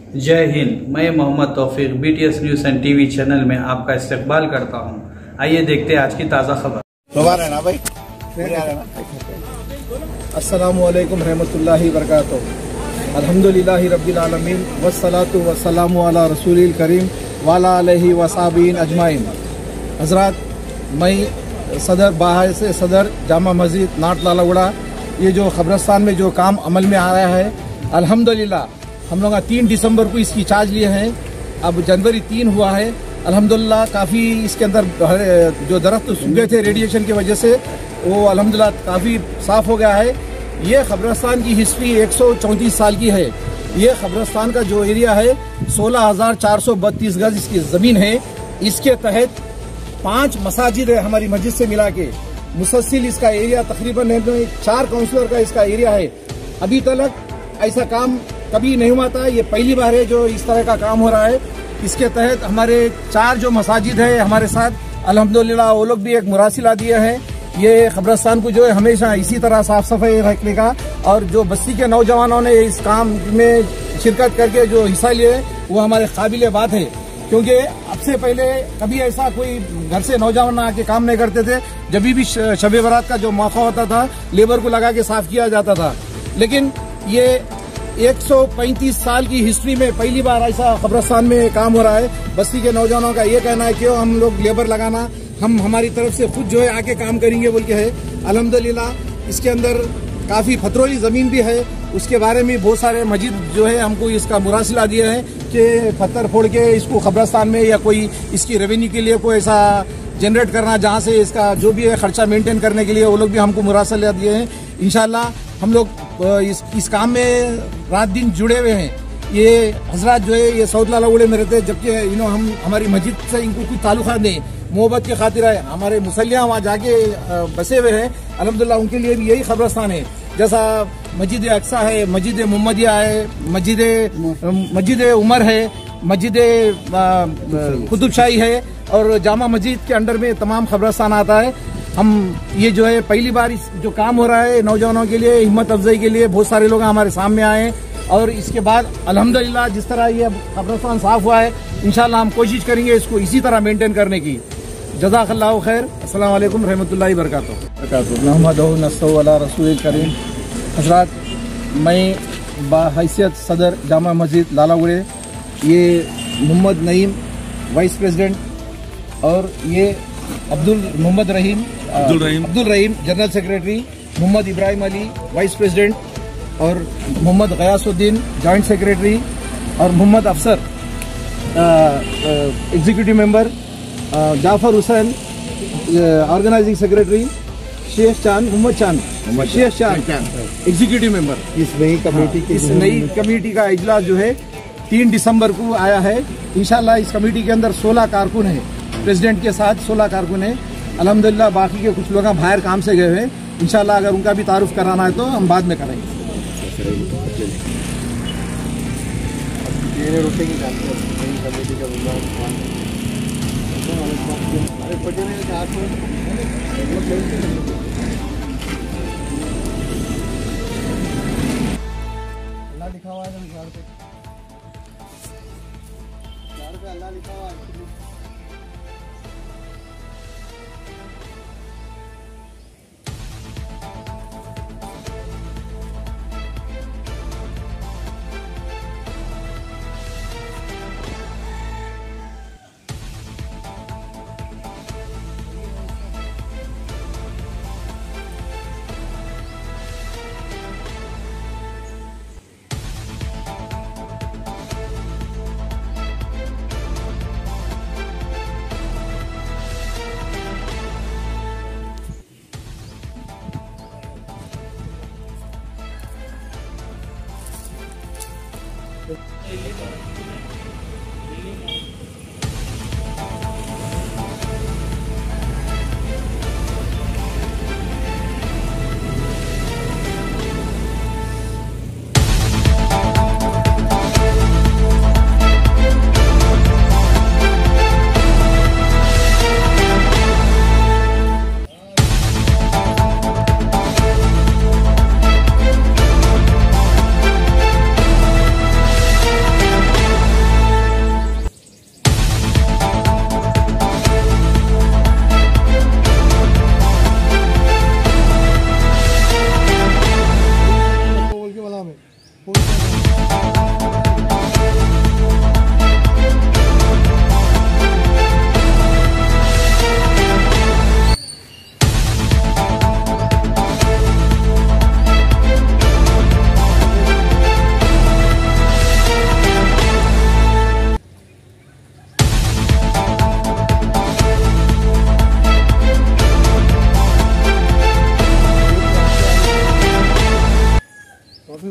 जय हिंद। मैं Mohammad Taufiq BTS news and TV channel में आपका इस्तकबाल करता हूं। आइए देखते हैं आज की ताज़ा खबर। अस्सलामु अलैकुम रहमतुल्लाहि बरकातुहू। अल्हम्दुलिल्लाहि रब्बिल आलमीन वस्सलातु वस्सलामु अला रसूलिल करीम वाला अलैहि वसाबीन अजमाइन। हजरात, मैं सदर बाहर से सदर जामा मस्जिद नाट लालागुड़ा, ये जो कब्रस्तान में जो काम अमल में आ रहा है, अल्हम्दुलिल्लाह हम लोग 3 दिसंबर को इसकी चार्ज लिए हैं। अब जनवरी 3 हुआ है। अल्हम्दुलिल्लाह काफ़ी इसके अंदर जो दरख्त सूख गए थे रेडिएशन की वजह से, वो अल्हम्दुलिल्लाह काफ़ी साफ़ हो गया है। ये कब्रस्तान की हिस्ट्री 134 साल की है। ये कब्रस्तान का जो एरिया है 16,432 गज इसकी ज़मीन है। इसके तहत 5 मसाजिद है हमारी मस्जिद से मिला के। मुसलसिल इसका एरिया तकरीबन 4 काउंसलर का इसका एरिया है। अभी तक ऐसा काम कभी नहीं हुआ था, ये पहली बार है जो इस तरह का काम हो रहा है। इसके तहत हमारे 4 जो मसाजिद है हमारे साथ, अल्हम्दुलिल्लाह वो लोग भी एक मुरासिला दिए हैं। ये कब्रस्तान को जो है हमेशा इसी तरह साफ सफाई रखने का, और जो बस्ती के नौजवानों ने इस काम में शिरकत करके जो हिस्सा लिए वो हमारे काबिल बात है। क्योंकि अब से पहले कभी ऐसा कोई घर से नौजवान आके काम नहीं करते थे। जब भी शब बारात का जो मौका होता था, लेबर को लगा के साफ किया जाता था। लेकिन ये 135 साल की हिस्ट्री में पहली बार ऐसा कब्रस्तान में काम हो रहा है। बस्ती के नौजवानों का ये कहना है कि हम लोग लेबर लगाना, हम हमारी तरफ से खुद जो है आके काम करेंगे बोल के है। अल्हम्दुलिल्लाह इसके अंदर काफ़ी पथरोली ज़मीन भी है। उसके बारे में बहुत सारे मस्जिद जो है हमको इसका मुरासिला दिए हैं कि पत्थर फोड़ के इसको कब्रस्तान में या कोई इसकी रेवेन्यू के लिए कोई ऐसा जनरेट करना जहाँ से इसका जो भी है खर्चा मेंटेन करने के लिए, वो लोग भी हमको मुरासिला दिए हैं। इंशाल्लाह हम लोग इस काम में रात दिन जुड़े हुए हैं। ये हजरात जो है ये साउथ लालागुड़े में रहते हैं, जबकि हम हमारी मस्जिद से इनको कोई ताल्लुकात नहीं, मोहब्बत की खातिर है। हमारे मुसल्लियाँ वहाँ जाके बसे हुए हैं। अल्हम्दुलिल्लाह उनके लिए भी यही कब्रस्तान है। जैसा मस्जिद अक्सा है, मस्जिद मोहम्मदिया है, मस्जिद उमर है, मस्जिद कुतुबशाही है, और जामा मस्जिद के अंडर में तमाम कब्रस्तान आता है। हम ये जो है पहली बार इस जो काम हो रहा है नौजवानों के लिए, हिम्मत अफजाई के लिए बहुत सारे लोग हमारे सामने आए। और इसके बाद अल्हम्दुलिल्लाह जिस तरह ये कब्रस्तान साफ हुआ है, इंशाल्लाह हम कोशिश करेंगे इसको इसी तरह मेंटेन करने की। जज़ाकल्लाहु खैर। अस्सलाम वालेकुम रहमतुल्लाहि बरकातुहू। नहमदुहु नस्तईनु अला रसूलिल करीम। हज़रात, मैं बाहैसियत सदर जामा मस्जिद लालागुड़े, ये मोहम्मद नईम वाइस प्रेसिडेंट, और ये Abdul Rahim general secretary, Mohammad Ibrahim Ali vice president, और मोहम्मद गयासुद्दीन जॉइंट सेक्रेटरी, और Mohammad Afsar executive member, Jafar Hussain organising secretary, Sheikh Chand Mohammad चांद एग्जीक्यूटिव मेंबर। इस नई कमेटी का इजलास जो है 3 दिसंबर को आया है। इंशाल्लाह इस कमेटी के अंदर 16 कारकुन है, प्रेसिडेंट के साथ 16 कारकुन है। अल्हम्दुलिल्लाह बाकी के कुछ लोग बाहर काम से गए हैं। इंशाल्लाह अगर उनका भी तारुफ कराना है तो हम बाद में करेंगे। अल्लाह लिखा हुआ है, अल्लाह लिखा हुआ है।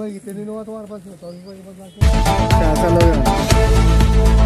रुपए कितने दिन हुआ तुम्हारे पास? 24 रुपए के पास 4 साल हो गया।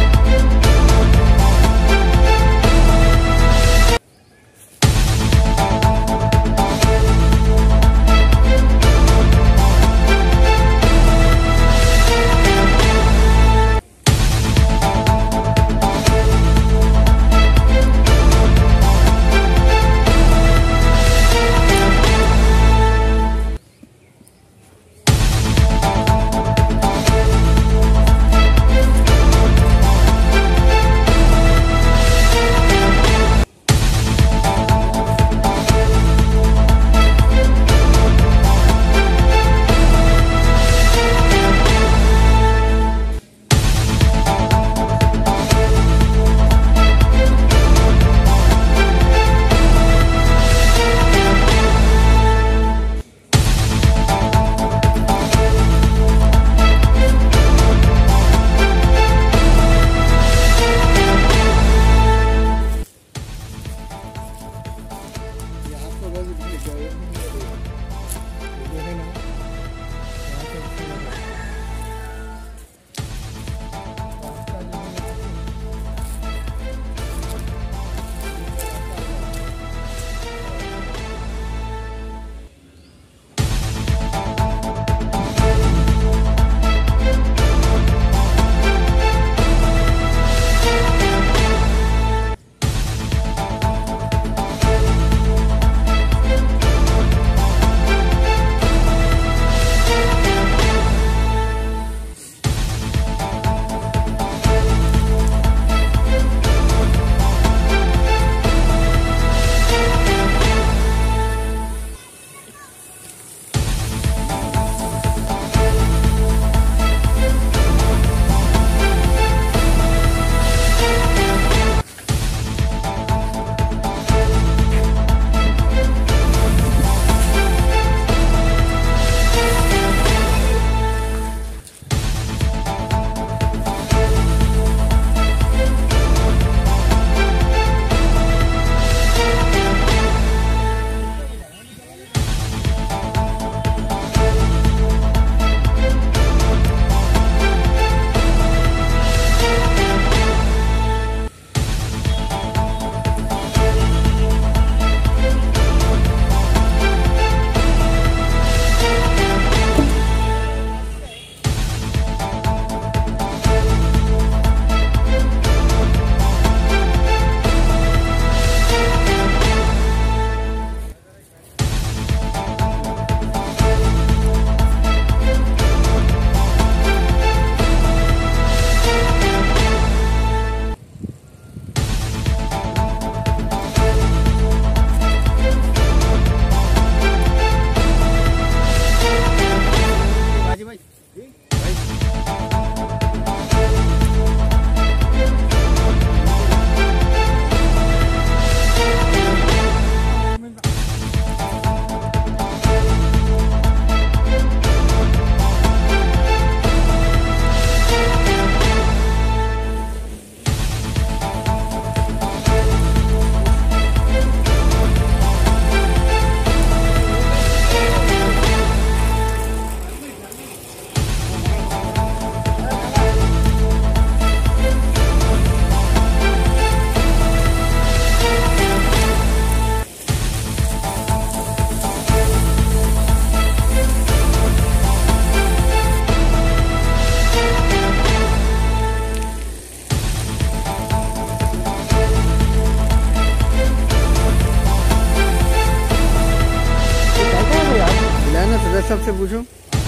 सबसे पूछूं,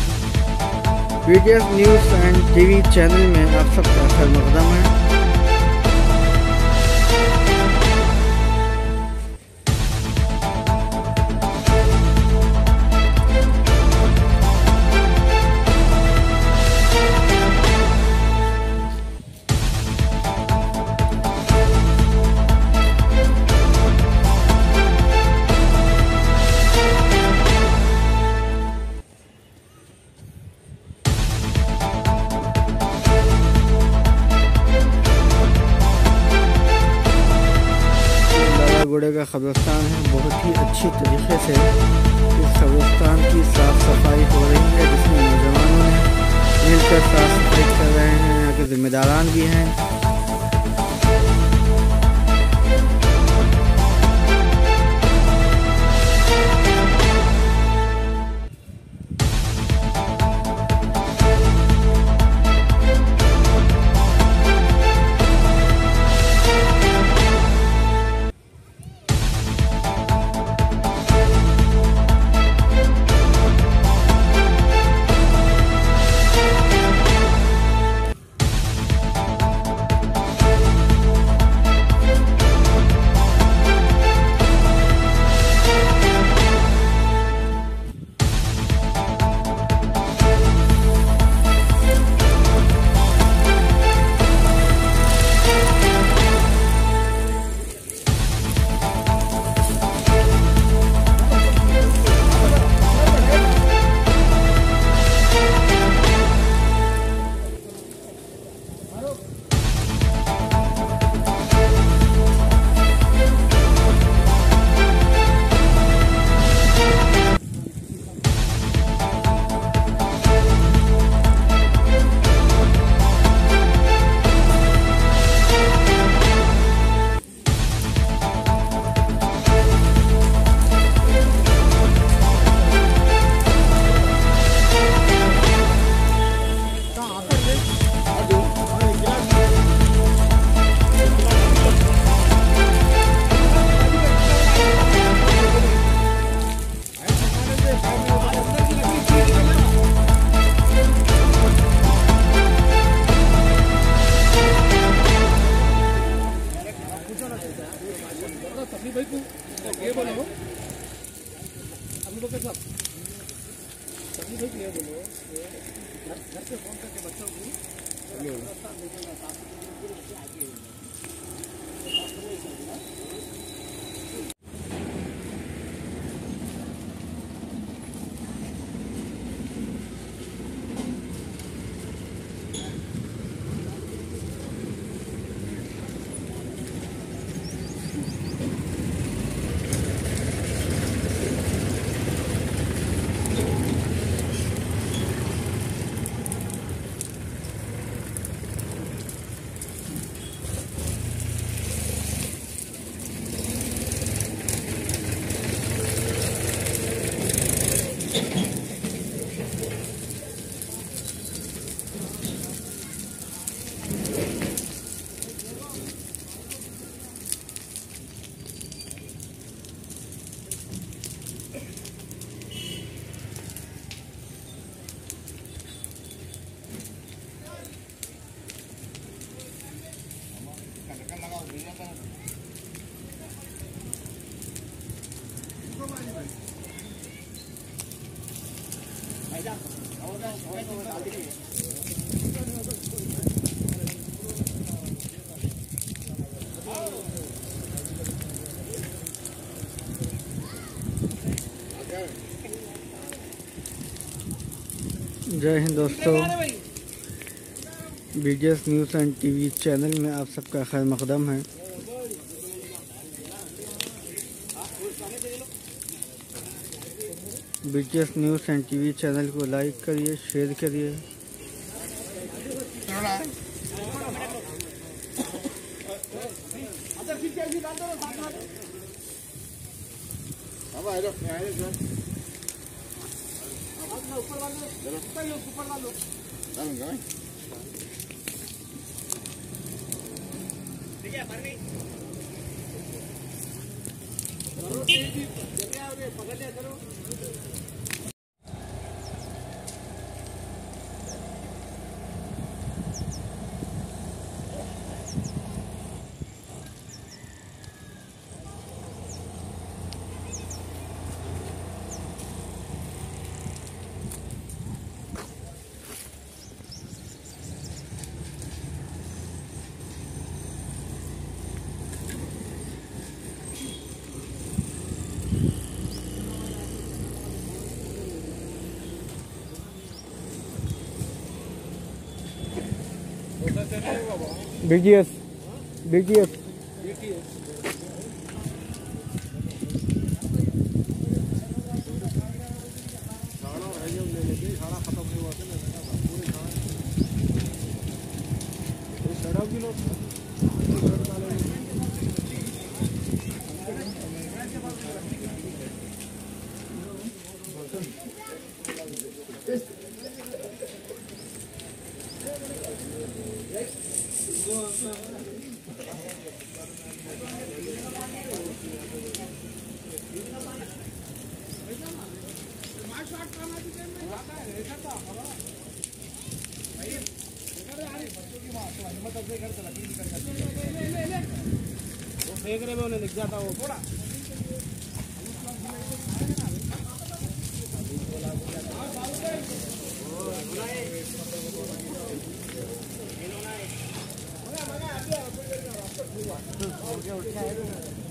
videos news and TV channel में आप सबका खैर मकदम है। लालागुड़े का कब्रिस्तान है। बहुत ही अच्छी तरीके से इस कब्रिस्तान की साफ़ सफाई हो रही है, जिसमें नौजवानों ने मिलकर साफ सफाई कर रहे हैं। यहाँ के जिम्मेदारान भी हैं। जय हिंद दोस्तों, BDS news and TV channel में आप सबका खैर मकदम है। BDS news and TV channel को लाइक करिए, शेयर करिए। BDS देख रहे में उन्हें दिख जाता वो थोड़ा उठ